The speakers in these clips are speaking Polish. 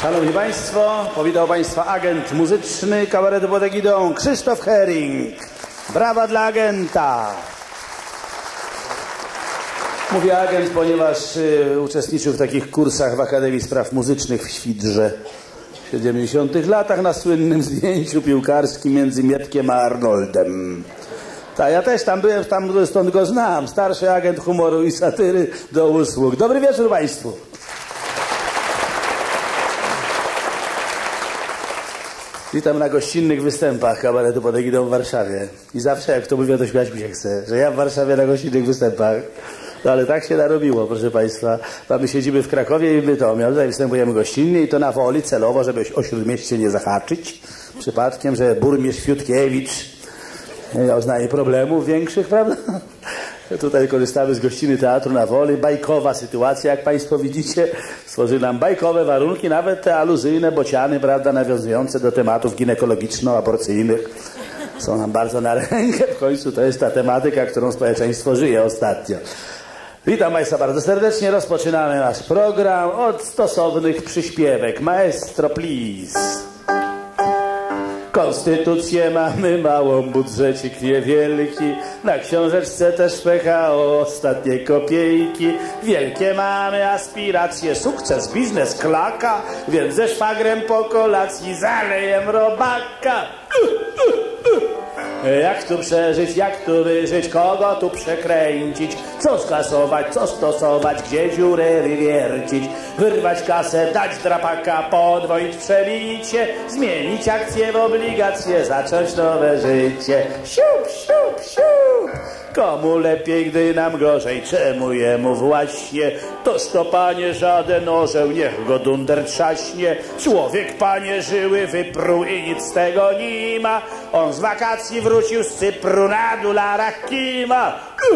Szanowni Państwo, powitał Państwa agent muzyczny kabaretu pod egidą Krzysztof Herring. Brawa dla agenta. Mówię agent, ponieważ uczestniczył w takich kursach w Akademii Spraw Muzycznych w Świdrze w 70 latach na słynnym zdjęciu piłkarskim między Mietkiem a Arnoldem. Tak, ja też tam byłem, stąd go znam. Starszy agent humoru i satyry do usług. Dobry wieczór Państwu. Witam na gościnnych występach kabaretu pod egidą w Warszawie. I zawsze jak to mówię, to śmiać mi się chce, że ja w Warszawie na gościnnych występach. No ale tak się narobiło, proszę Państwa. My siedzimy w Krakowie i w Bytomiu. Tutaj występujemy gościnnie i to na woli, celowo, żeby o Śródmieście nie zahaczyć. Przypadkiem, że burmistrz Fiutkiewicz nie miał z nami problemów większych, prawda? Tutaj korzystamy z gościny Teatru na Woli. Bajkowa sytuacja, jak Państwo widzicie. Stworzyli nam bajkowe warunki, nawet te aluzyjne bociany, prawda, nawiązujące do tematów ginekologiczno-aborcyjnych. Są nam bardzo na rękę. W końcu to jest ta tematyka, którą społeczeństwo żyje ostatnio. Witam Państwa bardzo serdecznie. Rozpoczynamy nasz program od stosownych przyśpiewek. Maestro, please. Konstytucję mamy małą, budżecik niewielki, na książeczce też PKO ostatnie kopiejki. Wielkie mamy aspiracje, sukces, biznes, klaka, więc ze szwagrem po kolacji zalejem robaka. Jak tu przeżyć, jak tu wyżyć, kogo tu przekręcić, co skasować, co stosować, gdzie dziurę wywiercić, wyrwać kasę, dać drapaka, podwoić przebicie, zmienić akcje w obligacje, zacząć nowe życie. Siup, siup, siup. Komu lepiej, gdy nam gorzej, czemu jemu właśnie? Toż to, panie, żaden orzeł, niech go dunder trzaśnie. Człowiek, panie, żyły wypruł i nic z tego nie ma. On z wakacji wrócił z Cypru, na dolarach kima.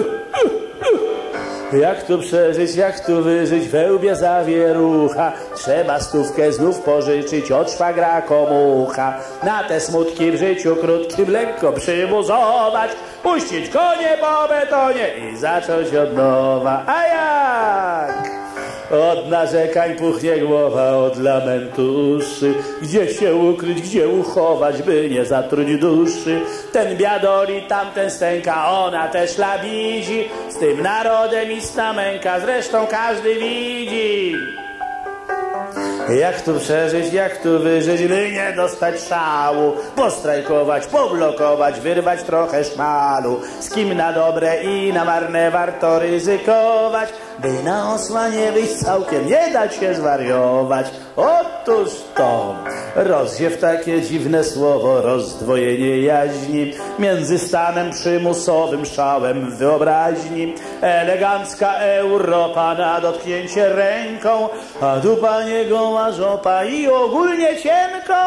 Jak tu przeżyć, jak tu wyżyć, we łbie zawierucha. Trzeba stówkę znów pożyczyć od szwagra komucha. Na te smutki w życiu krótkim lekko przymuzować, puścić konie po betonie i zacząć od nowa. A jak? Od narzekań puchnie głowa, od lamentu uszy. Gdzie się ukryć, gdzie uchować, by nie zatruć duszy? Ten biadoli, tamten stęka, ona też labidzi. Z tym narodem istna męka, zresztą każdy widzi. Jak tu przeżyć, jak tu wyżyć, by nie dostać szału, postrajkować, poblokować, wyrwać trochę szmalu. Z kim na dobre i na marne warto ryzykować, by na osła nie wyjść całkiem, nie dać się zwariować. Otóż to rozsiew, takie dziwne słowo, rozdwojenie jaźni między stanem przymusowym, szałem wyobraźni. Elegancka Europa na dotknięcie ręką, a dupa nie goła żopa i ogólnie cienko.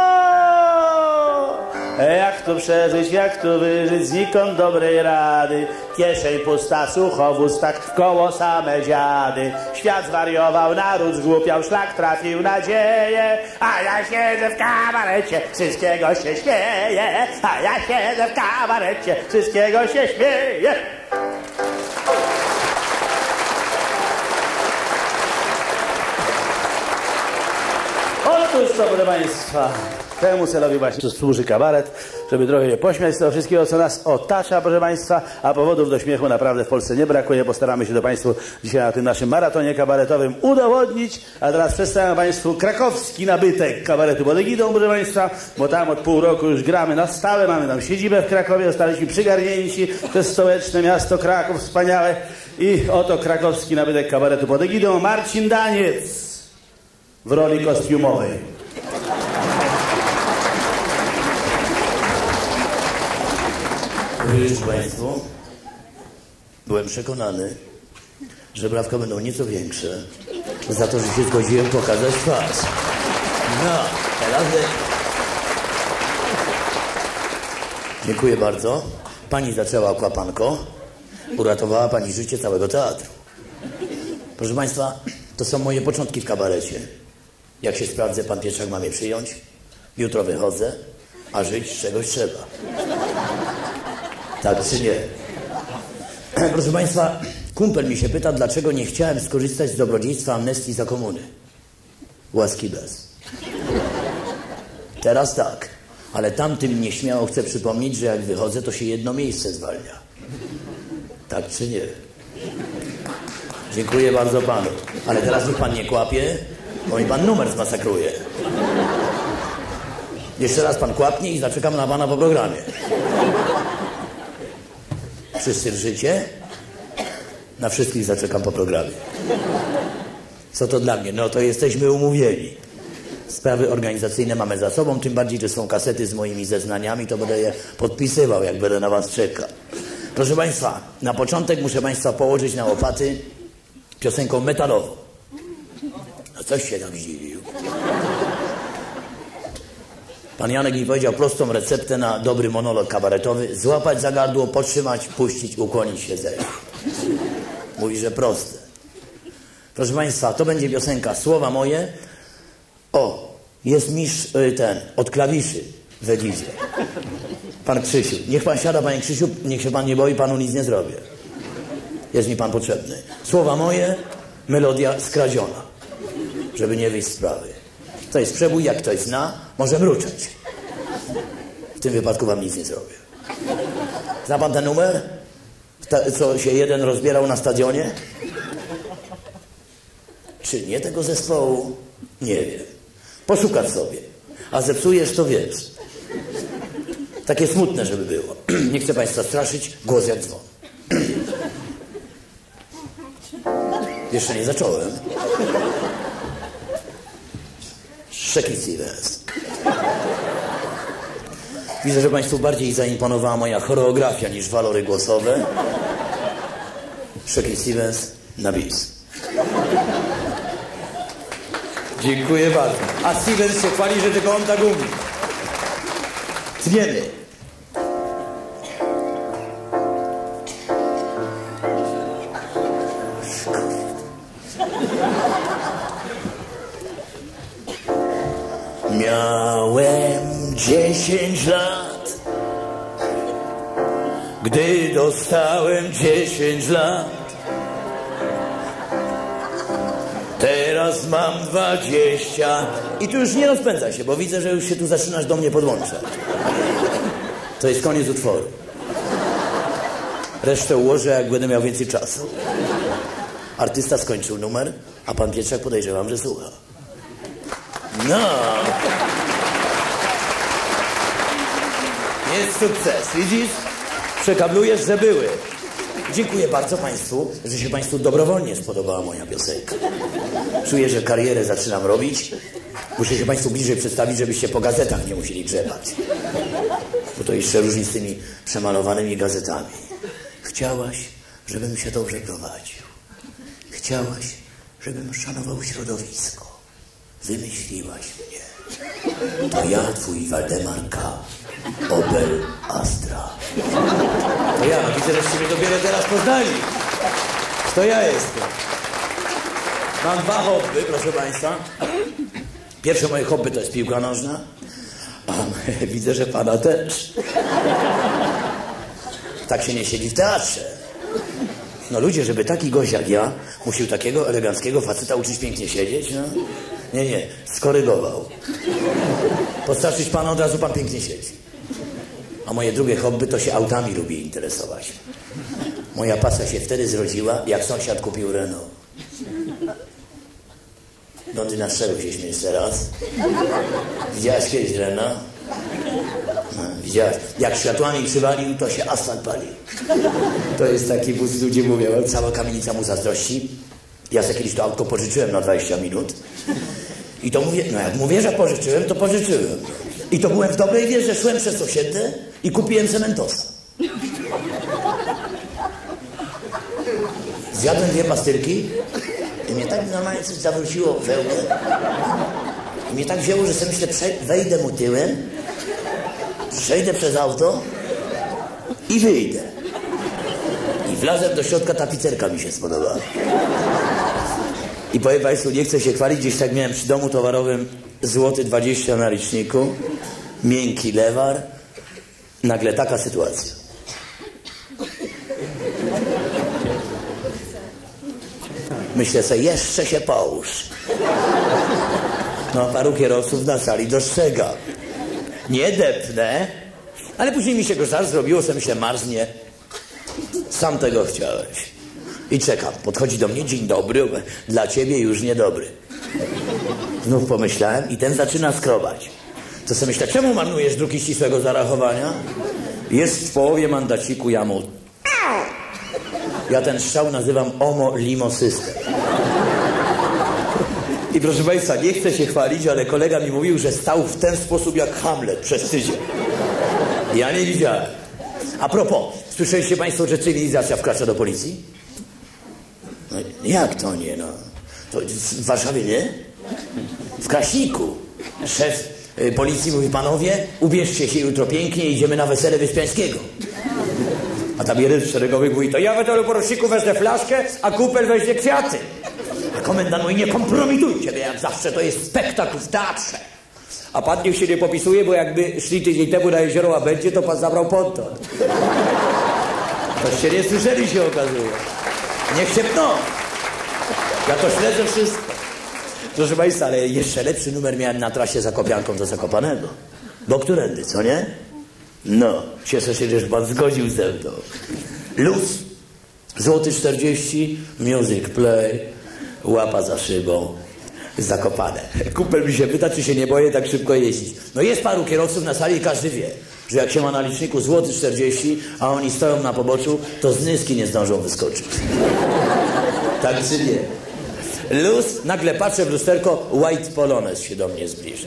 Jak tu przeżyć, jak tu wyżyć, znikąd dobrej rady. Kieszeń pusta, suchowóz, tak w koło same dziady. Świat zwariował, naród zgłupiał, szlak trafił nadzieję. A ja siedzę w kabarecie, wszystkiego się śmieję. A ja siedzę w kabarecie, wszystkiego się śmieję. Otóż to, proszę Państwa, temu celowi właśnie służy kabaret, żeby trochę się pośmiać z tego wszystkiego, co nas otacza, proszę Państwa, a powodów do śmiechu naprawdę w Polsce nie brakuje. Postaramy się to Państwu dzisiaj na tym naszym maratonie kabaretowym udowodnić. A teraz przedstawiam Państwu krakowski nabytek kabaretu pod egidą, proszę Państwa, bo tam od pół roku już gramy na stałe, mamy tam siedzibę w Krakowie, zostaliśmy przygarnięci przez stołeczne miasto Kraków, wspaniałe. I oto krakowski nabytek kabaretu pod egidą, Marcin Daniec w roli kostiumowej. Wiesz Państwo, byłem przekonany, że brawka będą nieco większe za to, że się zgodziłem pokazać twarz. No, teraz... Dziękuję bardzo. Pani zaczęła kłapanko, uratowała Pani życie całego teatru. Proszę Państwa, to są moje początki w kabarecie. Jak się sprawdzę, Pan Pietrzak ma mnie przyjąć. Jutro wychodzę, a żyć z czegoś trzeba. Tak czy nie? Proszę Państwa, kumpel mi się pyta, dlaczego nie chciałem skorzystać z dobrodziejstwa amnestii za komuny. Łaski bez. Teraz tak, ale tamtym nieśmiało chcę przypomnieć, że jak wychodzę, to się jedno miejsce zwalnia. Tak czy nie? Dziękuję bardzo panu. Ale teraz niech pan nie kłapie, bo mi pan numer zmasakruje. Jeszcze raz pan kłapnie i zaczekam na pana po programie. Wszyscy drżycie? Na wszystkich zaczekam po programie. Co to dla mnie? No to jesteśmy umówieni. Sprawy organizacyjne mamy za sobą, tym bardziej, że są kasety z moimi zeznaniami, to będę je podpisywał, jak będę na was czekał. Proszę państwa, na początek muszę państwa położyć na łopaty piosenką metalową. No coś się tam zdziwił. Pan Janek mi powiedział prostą receptę na dobry monolog kabaretowy. Złapać za gardło, podtrzymać, puścić, ukłonić się, zejść. Mówi, że proste. Proszę państwa, to będzie piosenka Słowa moje. O, jest mistrz ten, od klawiszy w Edizie. Pan Krzysiu. Niech pan siada, panie Krzysiu, niech się pan nie boi, panu nic nie zrobię. Jest mi pan potrzebny. Słowa moje, melodia skradziona. Żeby nie wyjść z sprawy. To jest przebój, jak ktoś zna, może mruczeć. W tym wypadku wam nic nie zrobię. Zna pan ten numer? Co się jeden rozbierał na stadionie? Czy nie tego zespołu? Nie wiem. Poszukasz sobie. A zepsujesz, to wiesz. Takie smutne, żeby było. Nie chcę państwa straszyć, głos jak dzwon. Jeszcze nie zacząłem. Shaky Stevens. Widzę, że państwu bardziej zaimponowała moja choreografia niż walory głosowe. Shaky Stevens na bis. Dziękuję bardzo. A Stevens się chwali, że tylko on tak umie. Tniemy. Miałem 10 lat, gdy dostałem 10 lat. Teraz mam 20 i tu już nie rozpędza się, bo widzę, że już się tu zaczynasz do mnie podłączać. To jest koniec utworu. Resztę ułożę, jak będę miał więcej czasu. Artysta skończył numer, a pan Pietrzak podejrzewam, że słucha. No. Jest sukces, widzisz? Przekablujesz, że były. Dziękuję bardzo państwu, że się państwu dobrowolnie spodobała moja piosenka. Czuję, że karierę zaczynam robić. Muszę się państwu bliżej przedstawić, żebyście po gazetach nie musieli grzebać. Bo to jeszcze różni z tymi przemalowanymi gazetami. Chciałaś, żebym się dobrze prowadził. Chciałaś, żebym szanował środowisko. Wymyśliłaś mnie. To ja, twój Waldemar K. Opel Astra. To ja, widzę, żeście mnie dopiero teraz poznali. To ja jestem. Mam 2 hobby, proszę państwa. Pierwsze moje hobby to jest piłka nożna. A widzę, że pana też. Tak się nie siedzi w teatrze. No ludzie, żeby taki gość jak ja musiał takiego eleganckiego faceta uczyć pięknie siedzieć, no. Nie, skorygował. Postarczyć pana, od razu pan pięknie siedzi. A moje drugie hobby to się autami lubi interesować. Moja pasja się wtedy zrodziła, jak sąsiad kupił Renault. Blondyna, z czego się śmiesz teraz? Widziałaś kiedyś Renault? No, widziałaś. Jak światłami przywalił, to się asfalt palił. To jest taki bus, ludzie mówią, cała kamienica mu zazdrości. Ja sobie kiedyś to autko pożyczyłem na 20 minut. I to mówię, no jak mówię, że pożyczyłem, to pożyczyłem. I to byłem w dobrej wierze, szłem przez osiedle i kupiłem cementosa. Zjadłem 2 pastylki i mnie tak normalnie coś zawróciło we mnie. I mnie tak wzięło, że sobie myślę, wejdę mu tyłem, przejdę przez auto i wyjdę. I wlazłem do środka, tapicerka mi się spodobała. I powiem państwu, nie chcę się chwalić, gdzieś tak miałem przy domu towarowym złoty 20 na liczniku, miękki lewar. Nagle taka sytuacja. Myślę sobie, jeszcze się połóż. No, paru kierowców na sali dostrzega. Nie depnę, ale później mi się go żal zrobiło, że myślę, marznie. Sam tego chciałeś. I czekam. Podchodzi do mnie, dzień dobry, dla ciebie już niedobry. Znów pomyślałem i ten zaczyna skrobać. To sobie myślę, czemu marnujesz druki ścisłego zarachowania? Jest w połowie mandaciku, ja mu... Ja ten strzał nazywam Omo Limo System. I proszę państwa, nie chcę się chwalić, ale kolega mi mówił, że stał w ten sposób jak Hamlet przez tydzień. Ja nie widziałem. A propos, słyszeliście państwo, że cywilizacja wkracza do policji? No, jak to nie, no? To w Warszawie nie? W Kraśniku. Szef policji mówi, panowie, ubierzcie się jutro pięknie, idziemy na wesele Wyspiańskiego. A tam jeden z szeregowych mówi, to ja w hotelu poruczniku wezmę flaszkę, a kupel weźmie kwiaty. A komendant mówi, nie kompromitujcie mnie, jak zawsze to jest spektakl w teatrze. A pan niech się nie popisuje, bo jakby szli tydzień temu na jezioro Łabędzie, to pan zabrał ponton. Toście nie słyszeli, się okazuje. Niech się pną. Ja to śledzę wszystko. Proszę państwa, ale jeszcze lepszy numer miałem na trasie Zakopianką do Zakopanego. Bo którędy, co nie? No, cieszę się, że pan zgodził ze mną. Luz, złoty 40, music play, łapa za szybą, Zakopane. Kumpel mi się pyta, czy się nie boję tak szybko jeździć. No jest paru kierowców na sali i każdy wie, że jak się ma na liczniku złoty 40, a oni stoją na poboczu, to z nyski nie zdążą wyskoczyć. Tak czy nie? Luz, nagle patrzę w lusterko, White Polones się do mnie zbliża.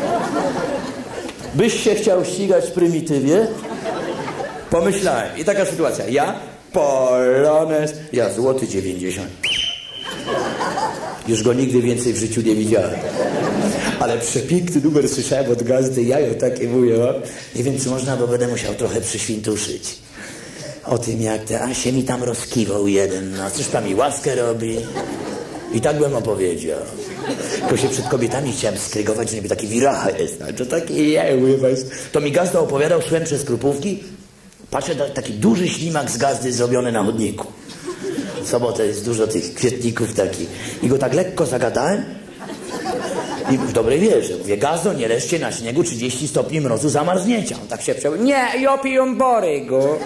Byś się chciał ścigać w prymitywie? Pomyślałem. I taka sytuacja. Ja, Polones, ja złoty 90. Już go nigdy więcej w życiu nie widziałem. Ale przepiękny numer słyszałem od gazdy, jajo takie mówię. Nie wiem, czy można, bo będę musiał trochę przyświntuszyć. O tym, jak te Asie mi tam rozkiwał jeden. No, cóż pan mi łaskę robi? I tak bym opowiedział. Tylko się przed kobietami chciałem skrygować, że niby taki wiracha jest. To taki to mi gazda opowiadał, szłem przez Krupówki. Patrzę, taki duży ślimak z gazdy zrobiony na chodniku. W sobotę jest dużo tych kwietników takich. I go tak lekko zagadałem. I w dobrej wierze. Mówię, gazdo, nie leżcie na śniegu, 30 stopni mrozu, zamarznięcia. On tak się przejął. Nie, ja piję borygo.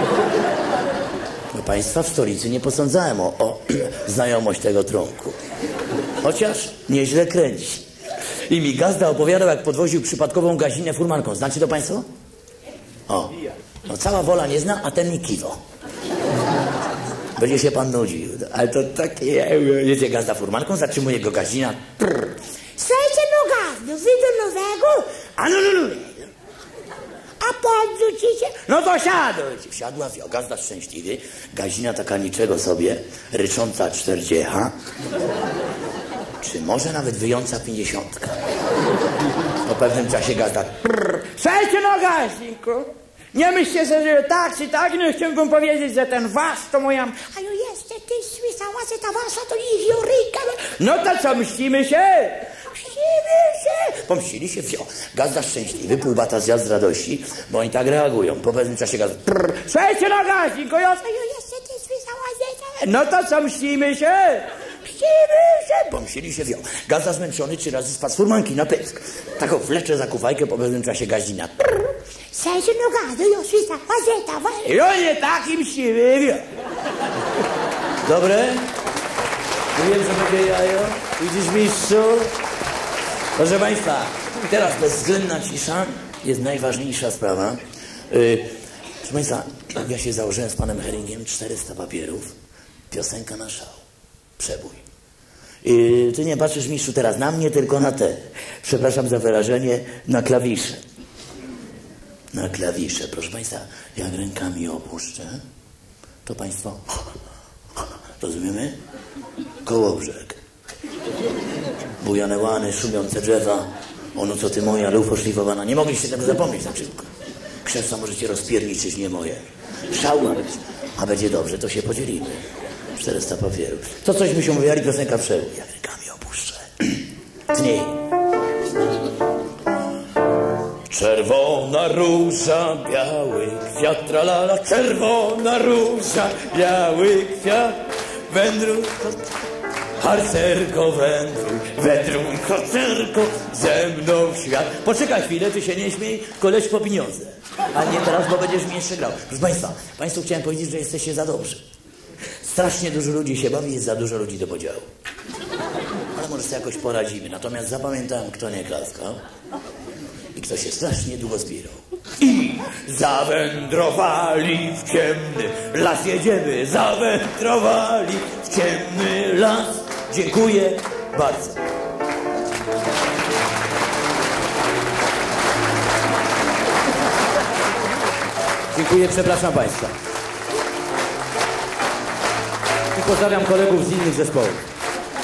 No państwa, w stolicy nie posądzałem o znajomość tego trunku. Chociaż nieźle kręci. I mi gazda opowiadał, jak podwoził przypadkową gazinę furmanką. Znacie to państwo? O. No cała wola nie zna, a ten mi kiwo. Będzie się pan nudził. Ale to takie... Jedzie gazda furmanką, zatrzymuje go gazina. Słuchajcie, no gazdo, wy do nowego? A no. A podrzucicie? No to siadujcie. Wsiadła, gazda szczęśliwy. Gazina taka niczego sobie, rycząca 40. Czy może nawet wyjąca 50. Po pewnym czasie gazda... Słuchajcie, no gaźniku, nie myślcie sobie, że tak czy tak, no chciałbym powiedzieć, że ten was to moja... A no jeszcze ty słyszała, że ta wasza to nie Joryka. No to co, mścimy się? Pomścili się, gazda szczęśliwy, pół bata zjadł z radości, bo oni tak reagują. Po pewnym czasie gazda... Słuchajcie, no gaźniku, A no jeszcze ty słyszała, że... No to co, mścimy się? Pomścili się, gazda zmęczony 3 razy spadł z furmanki na pysk. Taką wlecze za kufajkę, po pewnym czasie gazina... Słuchajcie, no gazdo, ja słyszała, że ta wasza... I on nie taki mściwy, Dobre? Mówiłem, że będzie jajo. Widzisz, mistrzu? Proszę państwa, teraz bezwzględna cisza jest najważniejsza sprawa. Proszę państwa, ja się założyłem z panem Heringiem 400 papierów. Piosenka na szał. Przebój. Ty nie patrzysz, mistrzu, teraz na mnie, tylko na te. Przepraszam za wyrażenie, na klawisze. Na klawisze. Proszę państwa, jak rękami opuszczę, to państwo... Rozumiemy? Kołobrzeg. Bujane łany, szumiące drzewa. Ono co ty moja, lufo szlifowana. Nie mogliście tego zapomnieć na szybko. Krzewca możecie rozpierniczyć, nie moje. Szał ma być. A będzie dobrze, to się podzielimy. 400 papierów. To coś byśmy mówili, piosenka przebój. Jak rękami opuszczę. Tnij. Czerwona róża, biały kwiat, tralala. Czerwona róża, biały kwiat. Wędrówka. harcerko wędruj, wędruj harcerko ze mną w świat. Poczekaj chwilę, ty się nie śmiej, koleś po pieniądze. A nie teraz, bo będziesz mi jeszcze grał. Proszę Państwa, Państwu chciałem powiedzieć, że jesteście za dobrzy. Strasznie dużo ludzi się bawi, jest za dużo ludzi do podziału. Ale może sobie jakoś poradzimy. Natomiast zapamiętałem, kto nie klaskał i kto się strasznie długo zbierał. I zawędrowali w ciemny las, jedziemy, zawędrowali w ciemny las. Dziękuję bardzo. Dziękuję, przepraszam Państwa. I pozdrawiam kolegów z innych zespołów.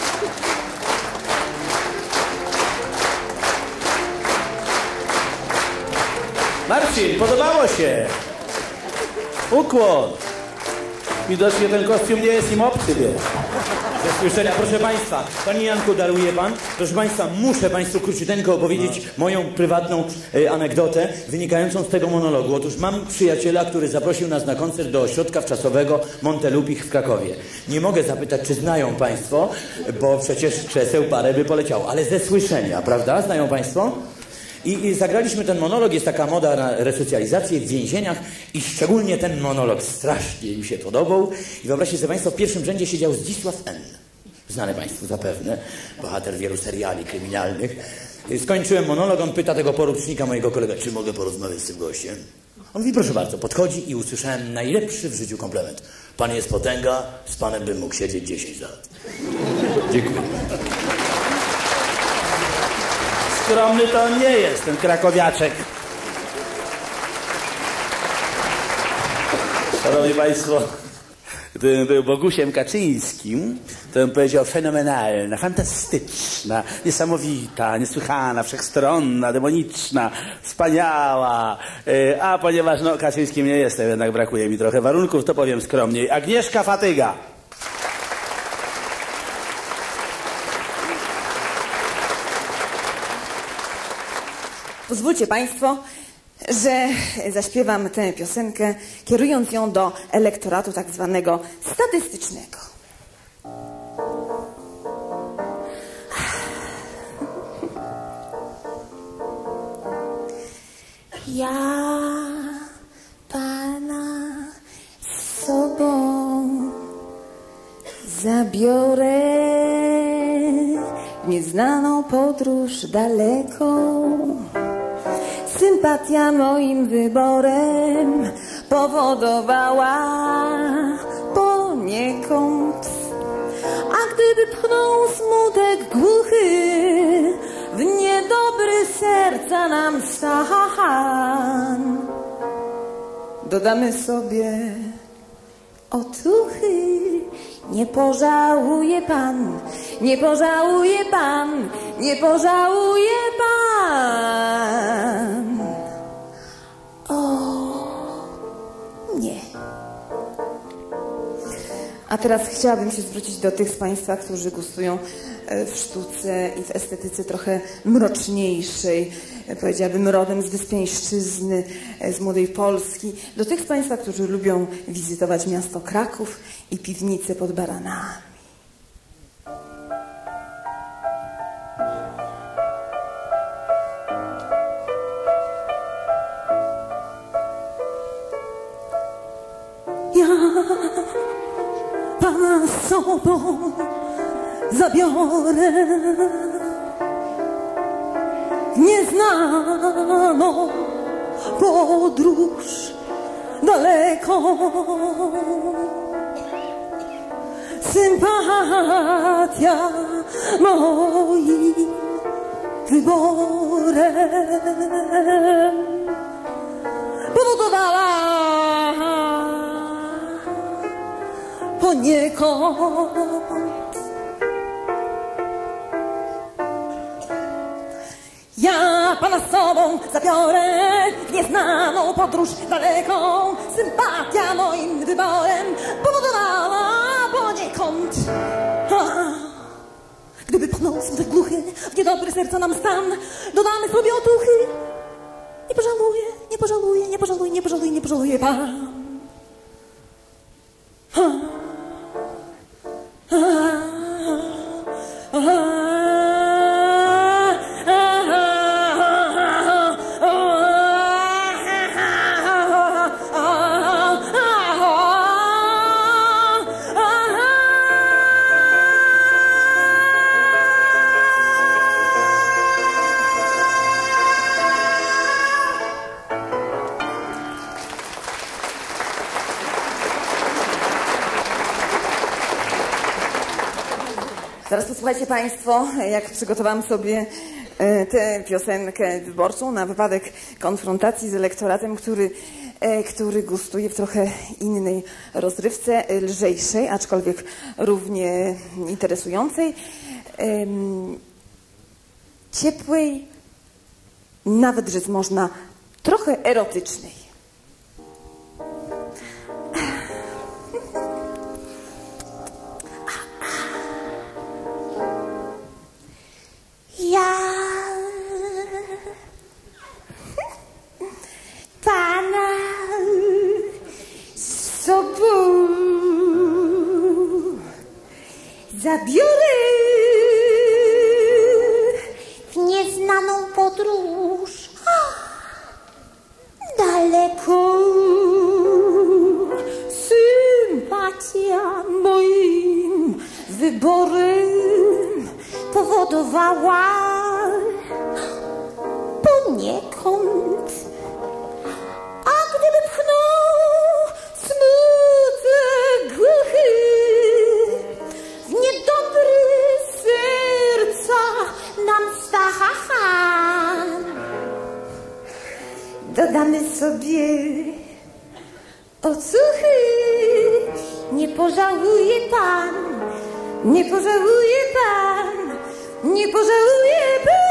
Marcin, podobało się. Ukłon. Widocznie ten kostium nie jest im obcy, wiesz. Ze słyszenia, proszę Państwa, Panie Janku, daruje Pan? Proszę Państwa, muszę Państwu króciuteńko opowiedzieć moją prywatną anegdotę wynikającą z tego monologu. Otóż mam przyjaciela, który zaprosił nas na koncert do ośrodka wczasowego Montelupich w Krakowie. Nie mogę zapytać, czy znają Państwo, bo przecież krzeseł parę by poleciało, ale ze słyszenia, prawda? Znają Państwo? I zagraliśmy ten monolog, jest taka moda na resocjalizację w więzieniach i szczególnie ten monolog strasznie mi się podobał. I wyobraźcie sobie Państwo, w pierwszym rzędzie siedział Zdzisław N. Znany Państwu zapewne, bohater wielu seriali kryminalnych. Skończyłem monolog, on pyta tego porucznika, mojego kolega, czy mogę porozmawiać z tym gościem? On mówi, proszę bardzo, podchodzi i usłyszałem najlepszy w życiu komplement. Pan jest potęga, z Panem bym mógł siedzieć 10 lat. Dziękuję. Skromny to on nie jest, ten krakowiaczek. Szanowni Państwo, gdybym był Bogusiem Kaczyńskim, to bym powiedział fenomenalna, fantastyczna, niesamowita, niesłychana, wszechstronna, demoniczna, wspaniała. A ponieważ no, Kaczyńskim nie jestem, jednak brakuje mi trochę warunków, to powiem skromniej. Agnieszka Fatyga. Pozwólcie Państwo, że zaśpiewam tę piosenkę, kierując ją do elektoratu tak zwanego statystycznego. Ja Pana z sobą zabiorę w nieznaną podróż daleką. Sympatia moim wyborem powodowała poniekąd. A gdyby pchnął smutek głuchy w niedobry serca nam stan, dodamy sobie otuchy. Nie pożałuje Pan, nie pożałuje Pan, nie pożałuje Pan. O, nie. A teraz chciałabym się zwrócić do tych z Państwa, którzy gustują w sztuce i w estetyce trochę mroczniejszej, powiedziałabym rodem z Wyspiańszczyzny, z młodej Polski. Do tych z Państwa, którzy lubią wizytować miasto Kraków i piwnice pod Baranami. Ja Pana z sobą zabiorę w nieznaną podróż daleką. Sympatia moim wyborem powodowała poniekąd. Ja Pana z sobą zabiorę w nieznaną podróż daleką. Sympatia moim wyborem powodowała poniekąd. Gdyby pchnął smutek głuchy w niedobry serca nam stan, dodamy sobie otuchy. Nie pożaluję, nie pożaluję, nie pożaluję, nie pożaluję, nie pożaluję Pan. Zaraz posłuchajcie Państwo, jak przygotowałam sobie tę piosenkę wyborczą na wypadek konfrontacji z elektoratem, który gustuje w trochę innej rozrywce, lżejszej, aczkolwiek równie interesującej, ciepłej, nawet rzec można trochę erotycznej. Ja Pana z sobą zabiorę w nieznaną podróż daleko. Sympatia moim wyborem powodowała poniekąd, a gdyby pchnął smutek głuchy w niedobry serca nam stan, dodamy sobie ocuchy. Nie pożałuje Pan, nie pożałuje Pan, nie pożałuje Pan.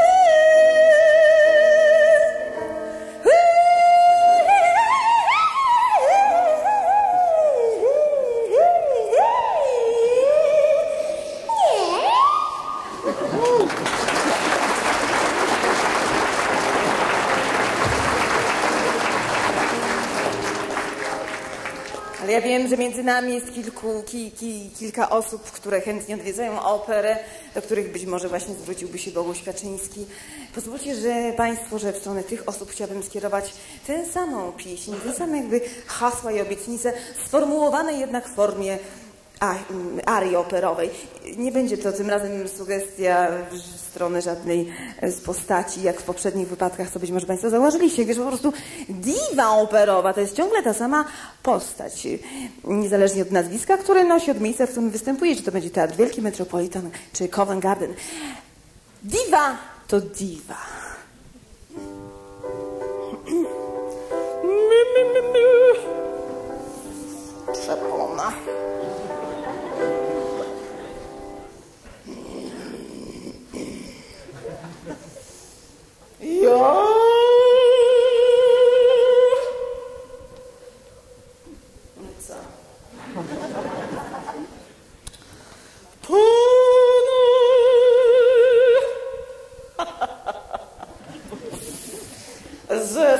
Ale ja wiem, że między nami jest kilka osób, które chętnie odwiedzają operę, do których być może właśnie zwróciłby się Boguś Kaczyński. Pozwólcie, że Państwo, że w stronę tych osób chciałabym skierować tę samą pieśń, te same jakby hasła i obietnice, sformułowane jednak w formie arii operowej. Nie będzie to tym razem sugestia w stronę żadnej z postaci, jak w poprzednich wypadkach, co być może Państwo zauważyliście, gdyż po prostu diwa operowa to jest ciągle ta sama postać. Niezależnie od nazwiska, które nosi, od miejsca, w którym występuje, czy to będzie Teatr Wielki, Metropolitan, czy Covent Garden. Diwa to diwa. Trzepona. Ja co? Ze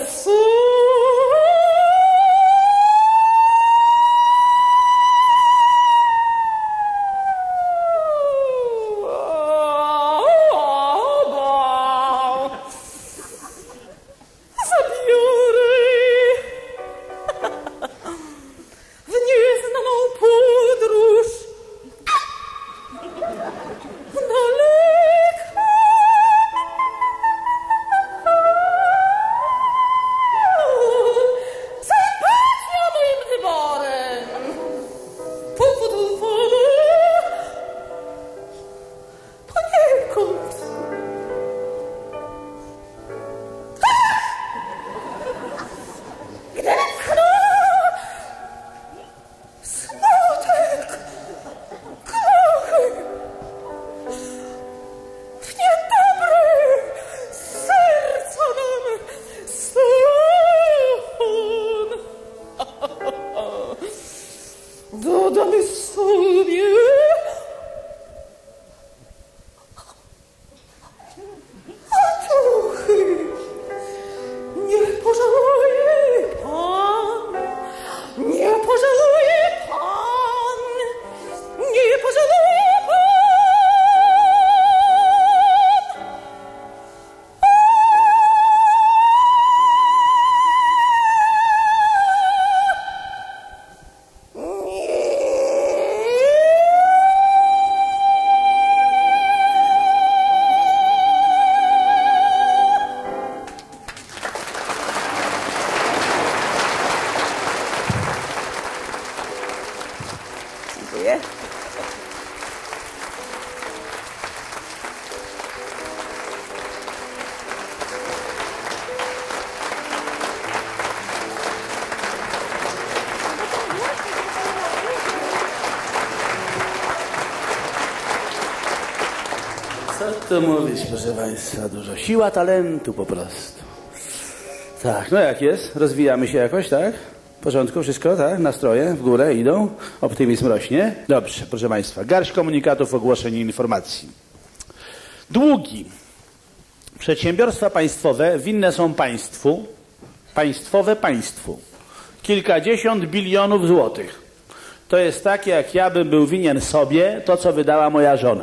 Co tu mówić, proszę państwa, dużo. Siła talentu po prostu. Tak, no jak jest? Rozwijamy się jakoś, tak? W porządku, wszystko, tak? Nastroje w górę idą, optymizm rośnie. Dobrze, proszę państwa, garść komunikatów, ogłoszeń i informacji. Długi. Przedsiębiorstwa państwowe winne są państwu, państwowe państwu, kilkadziesiąt bilionów złotych. To jest takie, jak ja bym był winien sobie to, co wydała moja żona.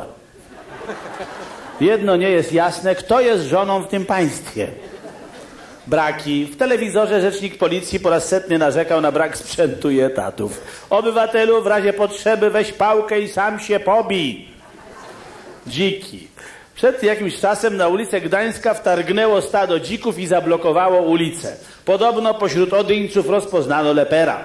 Jedno nie jest jasne, kto jest żoną w tym państwie. Braki. W telewizorze rzecznik policji po raz setny narzekał na brak sprzętu i etatów. Obywatelu, w razie potrzeby weź pałkę i sam się pobij. Dziki. Przed jakimś czasem na ulicę Gdańska wtargnęło stado dzików i zablokowało ulicę. Podobno pośród odyńców rozpoznano lepera.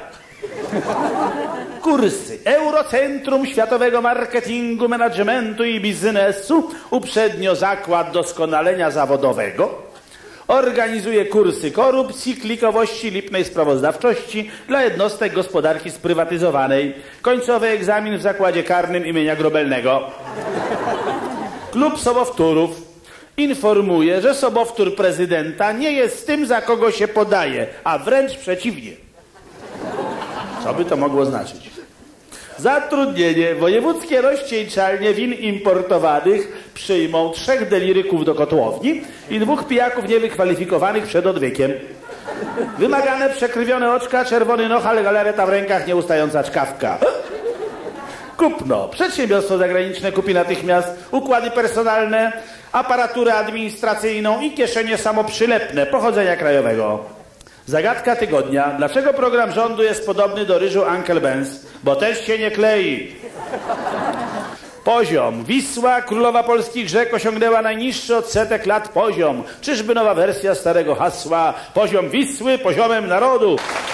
Kursy. Eurocentrum Światowego Marketingu, Managementu i Biznesu, uprzednio Zakład Doskonalenia Zawodowego, organizuje kursy korupcji, klikowości, lipnej sprawozdawczości dla jednostek gospodarki sprywatyzowanej. Końcowy egzamin w zakładzie karnym imienia Grobelnego. Klub sobowtórów informuje, że sobowtór prezydenta nie jest tym, za kogo się podaje, a wręcz przeciwnie. Co by to mogło znaczyć? Zatrudnienie. Wojewódzkie rozcieńczalnie win importowanych przyjmą 3 deliryków do kotłowni i 2 pijaków niewykwalifikowanych przed odwykiem. Wymagane przekrwione oczka, czerwony nohal, galareta w rękach, nieustająca czkawka. Kupno. Przedsiębiorstwo zagraniczne kupi natychmiast układy personalne, aparaturę administracyjną i kieszenie samoprzylepne pochodzenia krajowego. Zagadka tygodnia. Dlaczego program rządu jest podobny do ryżu Uncle Ben's? Bo też się nie klei. Poziom. Wisła, królowa polskich rzek, osiągnęła najniższy od setek lat poziom. Czyżby nowa wersja starego hasła? Poziom Wisły poziomem narodu.